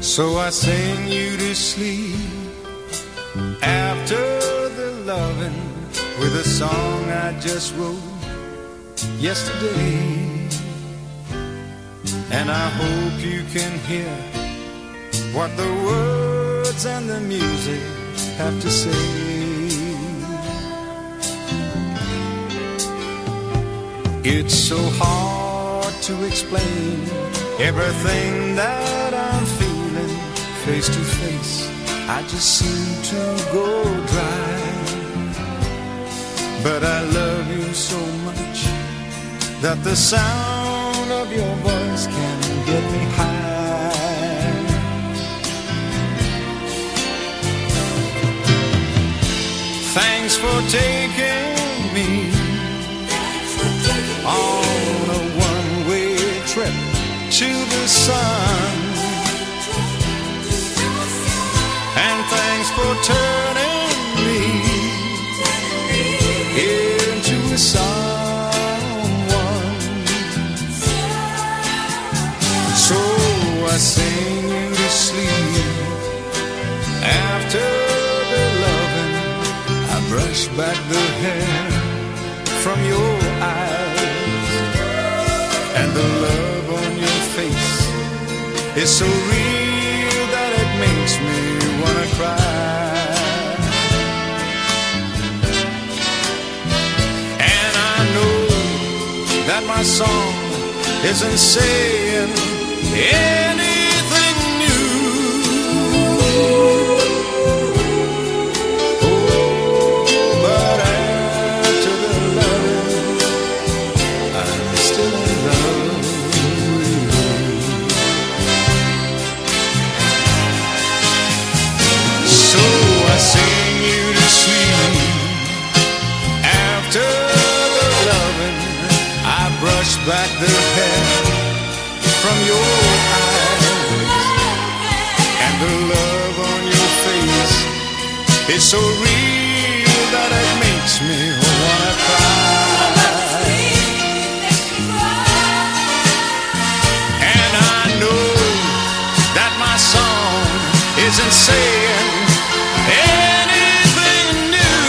So I sing you to sleep after the loving with a song I just wrote yesterday. And I hope you can hear what the words and the music have to say. It's so hard to explain everything that I'm feeling face to face. I just seem to go dry. But I love you so much that the sound of your voice can get me high. Thanks for taking me on a one-way trip to the sun. And thanks for turning me into a someone. So I sing you to sleep after the loving. I brush back the hair from your eyes, and the love on your face is so real that it makes me wanna cry. And I know that my song isn't saying anything new. Oh, but after the loving, I'm still in love with you. So I sing you to sleep after the loving. I brush back the hair from your eyes, and the love on your face is so real that it makes me wanna cry. And I know that my song isn't saying anything new.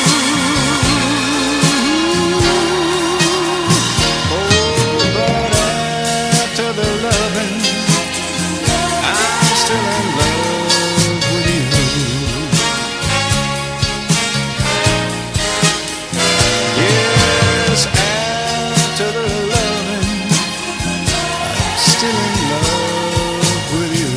Oh, but after the loving, I'm still in love with you. Yes, after the loving, I'm still in love with you.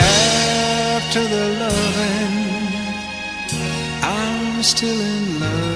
After the loving, I'm still in love.